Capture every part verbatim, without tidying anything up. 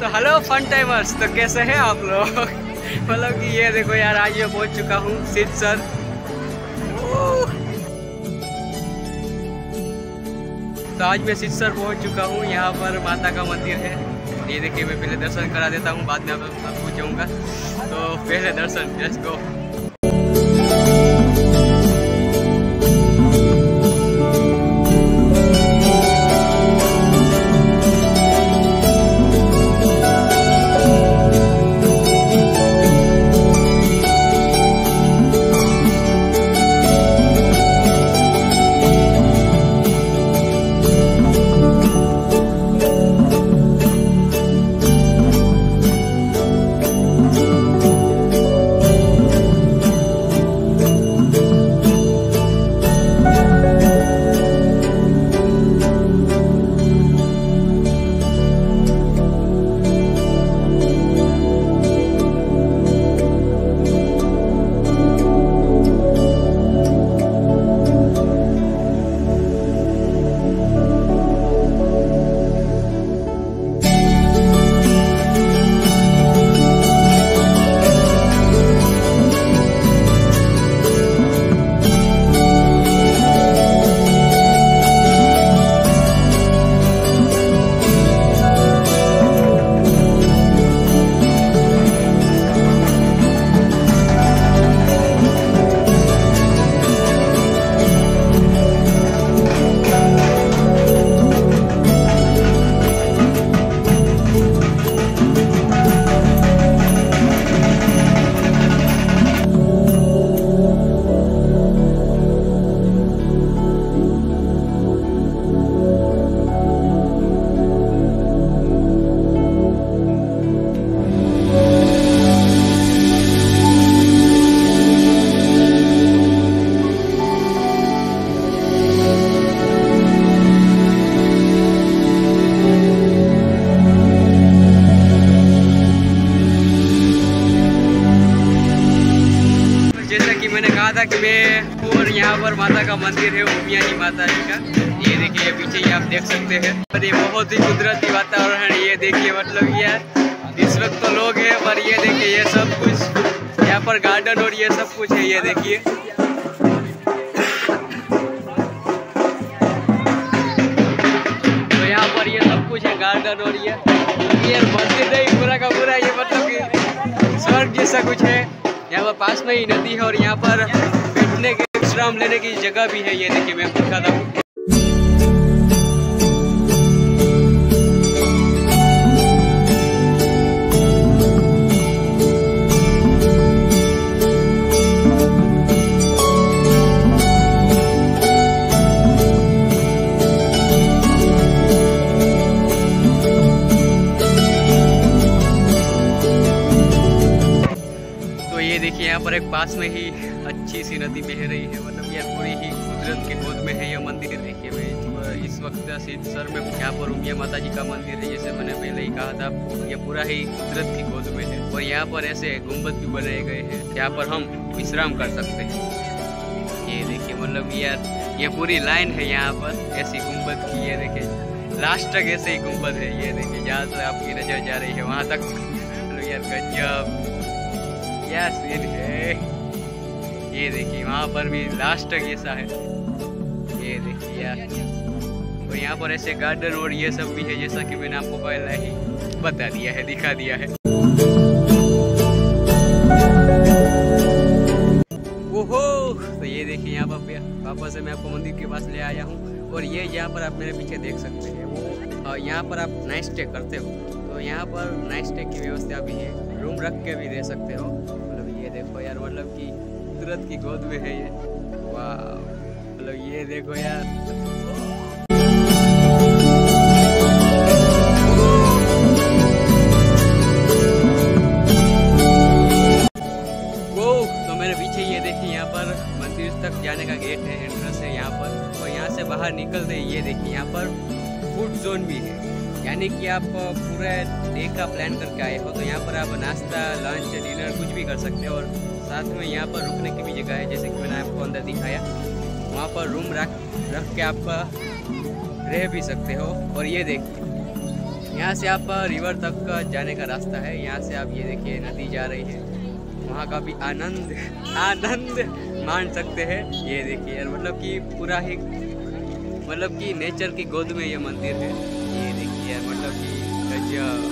Hello fun timers, तो कैसे हैं आप लोग। मतलब कि ये देखो यार, आज मैं पहुंच चुका हूँ सिद्धसर। तो आज मैं सिद्धसर पहुंच चुका हूँ। यहाँ पर माता का मंदिर है। ये देखिए, मैं पहले दर्शन करा देता हूँ, बाद में आप पूछूंगा। तो पहले दर्शन, लेट्स गो। मैंने कहा था कि मैं और यहाँ पर माता का मंदिर है, उमिया जी माता जी का। ये देखिए, ये पीछे ही आप देख सकते हैं। और ये बहुत ही कुदरती वातावरण है। ये देखिए, मतलब यार इस वक्त तो लोग हैं, पर ये देखिए ये सब कुछ यहाँ पर गार्डन और ये सब कुछ है। ये देखिए, तो यहाँ पर ये सब कुछ है, गार्डन और ये ये मंदिर नहीं, पूरा का पूरा ये मतलब कि स्वर्ग जैसा कुछ है। यहाँ पर पास में ही नदी है और यहाँ पर बैठने के, विश्राम लेने की जगह भी है। ये देखिए, मैं दिखाता हूँ। देखिए, यहाँ पर एक पास में ही अच्छी सी नदी बह रही है। मतलब यार पूरी ही कुदरत के गोद में है ये मंदिर। देखिए, मैं इस वक्त सिद्धसर में यहाँ पर उमिया माता जी का मंदिर है। जैसे मैंने पहले ही कहा था, ये पूरा ही कुदरत की गोद में है। और यहाँ पर ऐसे गुम्बद भी बनाए गए हैं, यहाँ पर हम विश्राम कर सकते हैं। ये देखिए, मतलब यार ये पूरी लाइन है यहाँ पर ऐसी गुम्बद की। ये देखिए, लास्ट तक ऐसे ही गुम्बद है। ये देखिए, जहाँ से आपकी नजर जा रही है वहाँ तक। यार गजब क्या सीन है। ये देखिए, वहाँ पर भी लास्ट तक ऐसा है। ये देखिए यार, और यहाँ पर ऐसे गार्डन और ये सब भी है, जैसा कि मैंने आपको पहले ही बता दिया है, दिखा दिया है। ओहो, तो ये देखिए, यहाँ पर वापस से मैं आपको मंदिर के पास ले आया हूँ। और ये यहाँ पर आप मेरे पीछे देख सकते हैं, वो यहाँ पर आप नाइट स्टे करते हो तो यहाँ पर नाइट स्टे की व्यवस्था भी है। रूम रख के भी रह सकते हो। मतलब ये देखो यार, मतलब कि कुदरत की गोद में है ये। वाह, मतलब ये देखो यार। वो तो मेरे पीछे ये देखिए, यहाँ पर मंदिर तक जाने का गेट है, एंट्रेंस है यहाँ पर। और यहाँ से बाहर निकलते ही ये देखिए, यहाँ पर फूड जोन भी है। यानी कि आप पूरे डे का प्लान करके आए हो तो यहाँ पर आप नाश्ता, लंच, डिनर कुछ भी कर सकते हो। और साथ में यहाँ पर रुकने की भी जगह है, जैसे कि मैंने आपको अंदर दिखाया। वहाँ पर रूम रख रख के आप रह भी सकते हो। और ये देखिए, यहाँ से आप रिवर तक जाने का रास्ता है। यहाँ से आप ये देखिए नदी जा रही है, वहाँ का भी आनंद आनंद मान सकते हैं। ये देखिए यार, मतलब कि पूरा ही मतलब कि नेचर की गोद में ये मंदिर है। ये देखिए यार, मतलब कि गजब।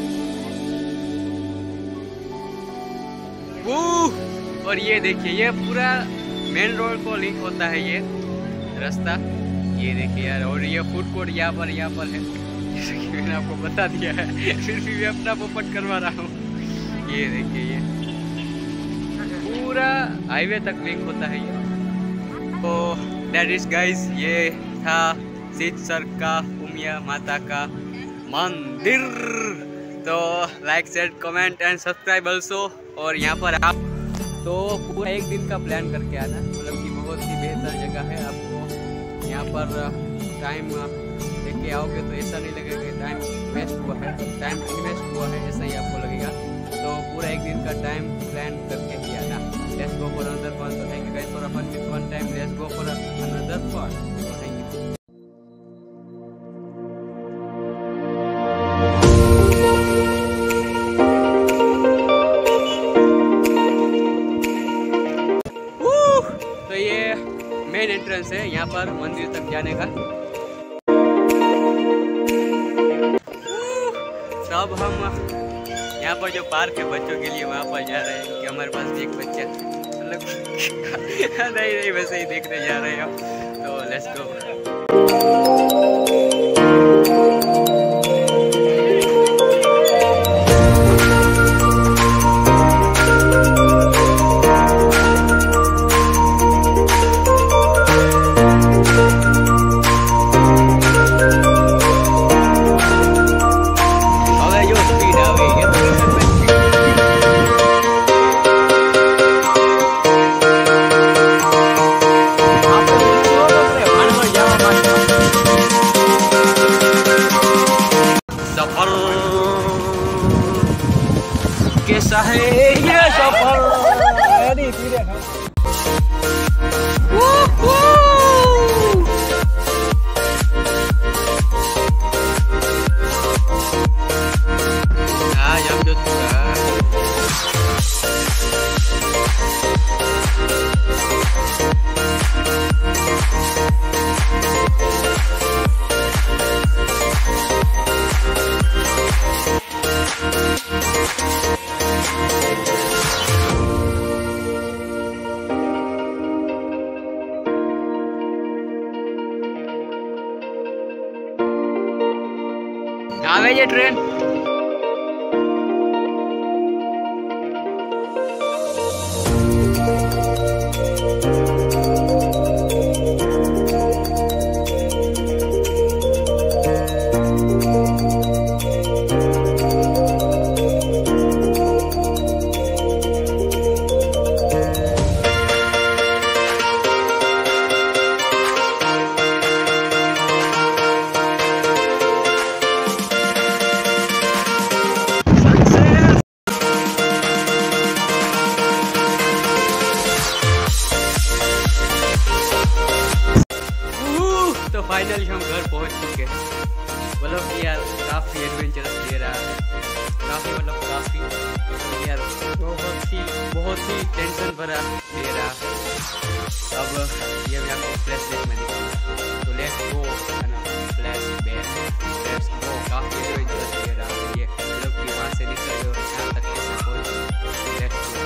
और ये देखिए, ये पूरा मेन रोड को लिंक होता है ये रास्ता। ये देखिए यार, और ये फूड कोर्ट यहाँ पर यहाँ पर है, जैसे कि मैंने आपको बता दिया है, फिर भी मैं अपना पोपट करवा रहा हूँ। ये देखिए, ये पूरा हाईवे तक लिंक होता है ये। तो दैट इज गाइस, ये था सिद्धसर का उमिया माता का मंदिर। तो like share comment and subscribe also. और यहाँ पर आप तो पूरा एक दिन का प्लान करके आना, मतलब कि बहुत ही बेहतर जगह है। आपको यहाँ पर टाइम देख के आओगे तो ऐसा नहीं लगेगा कि टाइम वेस्ट हुआ है, टाइम इन्वेस्ट हुआ है, ऐसा ही आपको लगेगा। तो पूरा एक दिन का टाइम प्लान करके ही आना। Let's go for another fun. So thank you guys for a fun with one time. Let's go for another fun. So thank you. तो ये मेन एंट्रेंस है यहाँ पर मंदिर तक जाने का। तो अब हम यहाँ पर जो पार्क है बच्चों के लिए, वहाँ पर जा रहे हैं, क्योंकि हमारे पास एक बच्चा मतलब नहीं नहीं वैसे ही देखने जा रहे हैं हम। तो लेट्स गो। कैसा है ये सफर? आज हम जो आवे ये ट्रेन। तो फाइनली हम घर पहुंच चुके हैं। मतलब कि यार काफ़ी एडवेंचरस दे रहा है, काफ़ी मतलब काफ़ी यार बहुत ही बहुत ही टेंशन भरा दे रहा है। अब ये मैं आपको फ्लैशबैक में दिखाऊंगा। तो let's go flashback, let's go. काफ़ी एडवेंचरस दे रहा है ये, मतलब कि वहाँ से निकल और यहाँ तक कैसे पहुँचे। Let's go.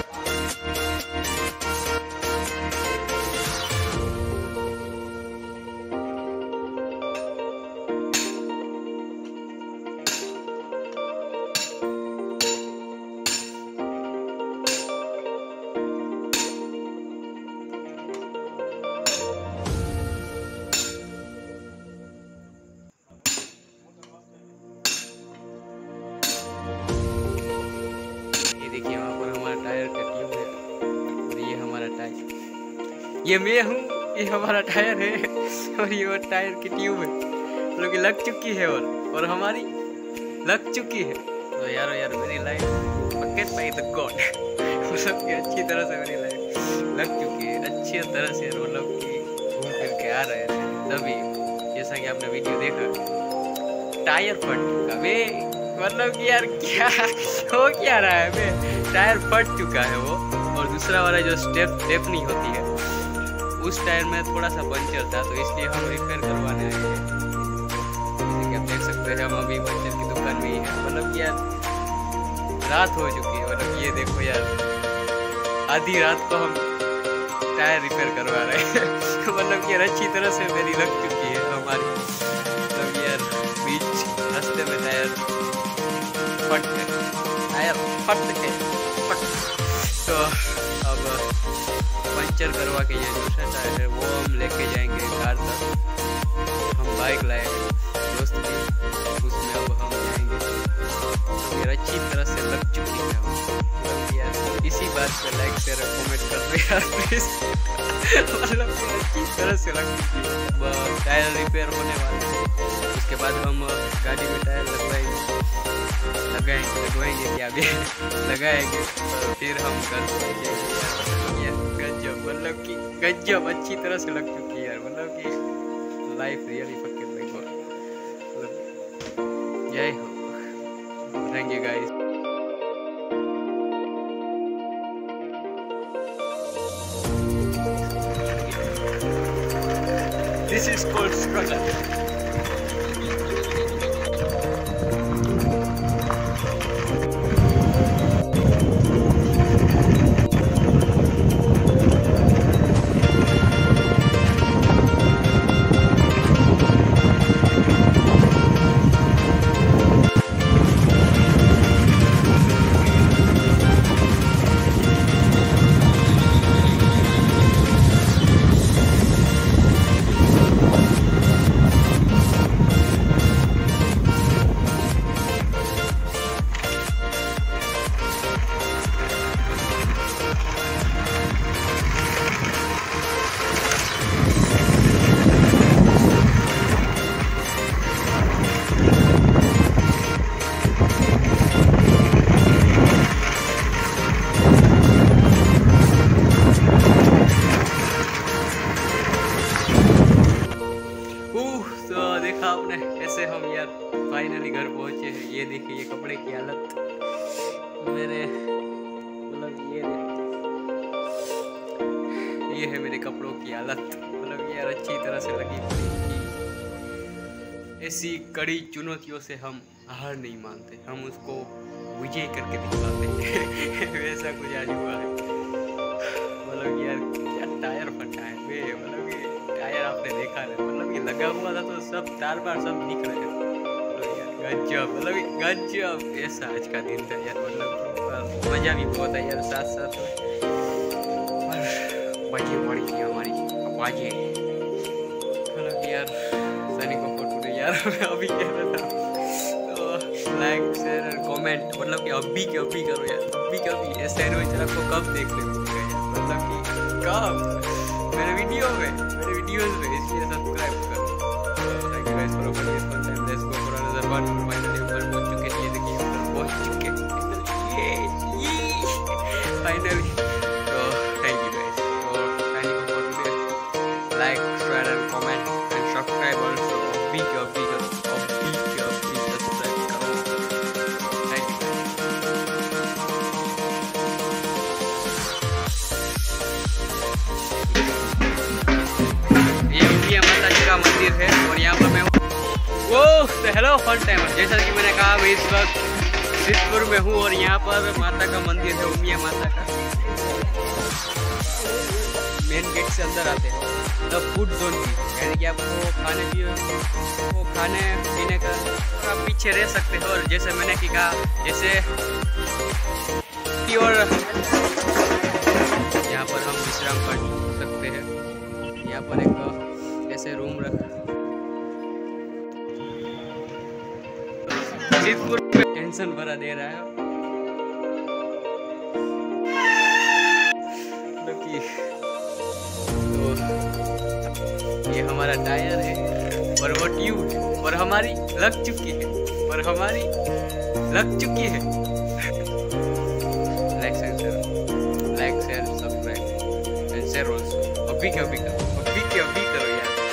देखिए वहाँ पर हमारा टायर का ट्यूब है, और ये हमारा टायर, ये मैं हूँ, ये हमारा टायर है, और ये वो टायर की ट्यूब है, मतलब कि लग चुकी है और और हमारी लग चुकी है। तो यार यार मेरी लाइफ पकेट पाई द गॉड, मतलब कि अच्छी तरह से मेरी लाइफ लग चुकी है, अच्छी तरह से, मतलब कि घूम फिर के आ रहे थे तभी, जैसा कि आपने वीडियो देखा। टायर फट चुका बे, मतलब कि यार क्या हो क्या रहा है बे, टायर फट चुका है वो। और दूसरा वाला जो स्टेप स्टेप नहीं होती है उस टायर में थोड़ा सा पंचर था, तो इसलिए हम रिपेयर करवाने आए हैं। जैसे कि आप देख सकते हैं हम अभी पंचर की दुकान में ही है। मतलब कि यार रात हो चुकी है, मतलब ये देखो यार आधी रात को हम टायर रिपेयर करवा रहे हैं। मतलब कि यार अच्छी तरह से मेरी लग चुकी है हमारी, मतलब यार बीच रास्ते में टायर फट के टायर फट के फट। तो अब पंचर करवा के ये दूसरा टायर है वो हम लेके जाएंगे कार तक। हम बाइक लाए दोस्त की, उसमें अब हम जाएंगे। तो यार अच्छी तरह से लग चुकी है मतलब यार। इसी बात पे लाइक शेयर कमेंट कर दो यार प्लीज। मतलब अच्छी तरह से लग चुकी है। टायर रिपेयर होने वाला है, उसके बाद हम गाड़ी में टायर लगवाएंगे लगाएंगे लगवाएंगे क्या भी लगाएंगे, तो फिर हम घर पहुँचेंगे यार। गजब, मतलब कि गजब अच्छी तरह से लग चुकी है यार। मतलब कि लाइफ रियली फकिंग देखो, मतलब जय हो। Thank you guys. This is called struggle. देखा आपने ऐसे हम यार फाइनली घर पहुंचे हैं। ये देखिए ये कपड़े की हालत मेरे, मतलब ये ये है मेरे कपड़ों की हालत। मतलब यार अच्छी तरह से लगी पड़ी। ऐसी कड़ी चुनौतियों से हम हार नहीं मानते, हम उसको विजय करके दिखाते हैं। वैसा कुछ आज हुआ है। मतलब यार क्या टायर फटा है वे, मतलब ये टायर आपने देखा है, मतलब ये लगा हुआ था तो सब तार बार सब दिख रहे हैं। मतलब यार गजब, मतलब गजब ऐसा आज का दिन था यार। मतलब मजा भी बहुत है यार साथ साथ में। बजे पड़ी थी हमारी बाजे, मतलब यार सैनिकों को टूटे यार। अभी कह रहा था तो लाइक शेयर और कमेंट, मतलब कि अभी के अभी करो यार, अभी के अभी। ये सैंडविच आपको कब देखने को मिलेगा यार, मतलब कि कब मेरे वीडियो में मेरे वीडियोस में, इसलिए सब्सक्राइब करो। Thank you guys for watching this one time. Let's go for another one. Finally ऊपर पहुंच चुके हैं, ये देखिए ऊपर पहुंच चुके हैं ये ये फाइनली। तो thank you guys for finally for today. Like share and comment and subscribe also. अभी के अभी करो, अभी के अभी सब्सक्राइब करो। Thank you. ये माता जी का मंदिर है और यहाँ पर मैं वो तो हेलो फन टाइमर, जैसा कि मैंने कहा मैं इस वक्त सिद्धपुर में हूँ और यहाँ पर माता का मंदिर है, उमिया माता का। मेन गेट से अंदर आते हैं द फूड जोन की, यानी कि आपको खाने पीने वो खाने पीने का आप पीछे रह सकते हो। और जैसे मैंने कि कहा जैसे प्योर यहाँ पर हम विश्राम कर सकते हैं। यहाँ पर एक ऐसे रूम रखा। सिद्धपुर में टेंशन भरा दे रहा है कि तो ये हमारा टायर है और वो ट्यूब है और हमारी लग चुकी है और हमारी लग चुकी है। Like share like share subscribe and share also. अभी के अभी करो, अभी के अभी करो यार।